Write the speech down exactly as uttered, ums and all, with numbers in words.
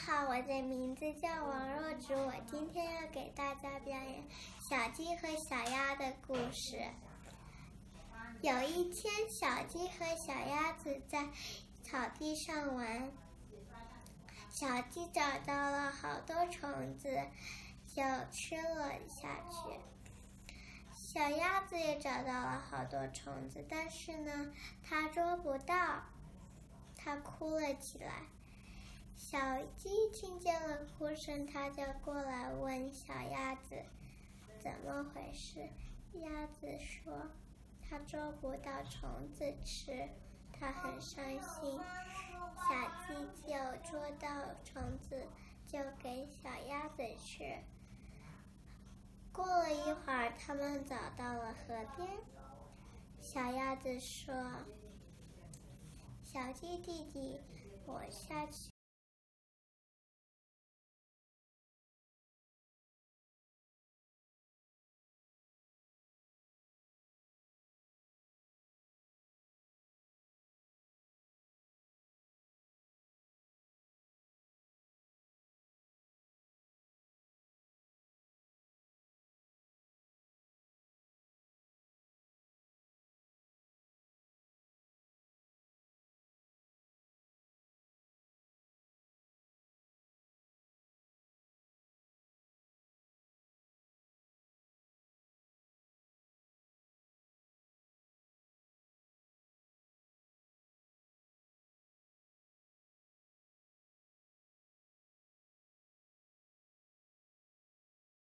好，我的名字叫王若竹，我今天要给大家表演小鸡和小鸭的故事。有一天，小鸡和小鸭子在草地上玩，小鸡找到了好多虫子，就吃了下去。小鸭子也找到了好多虫子，但是呢，它捉不到，它哭了起来。小鸡听见了哭声，它就过来问小鸭子怎么回事。鸭子说它捉不到虫子吃，它很伤心。小鸡就捉到虫子，就给小鸭子吃。过了一会儿，他们找到了河边。小鸭子说：“小鸡弟弟，我下去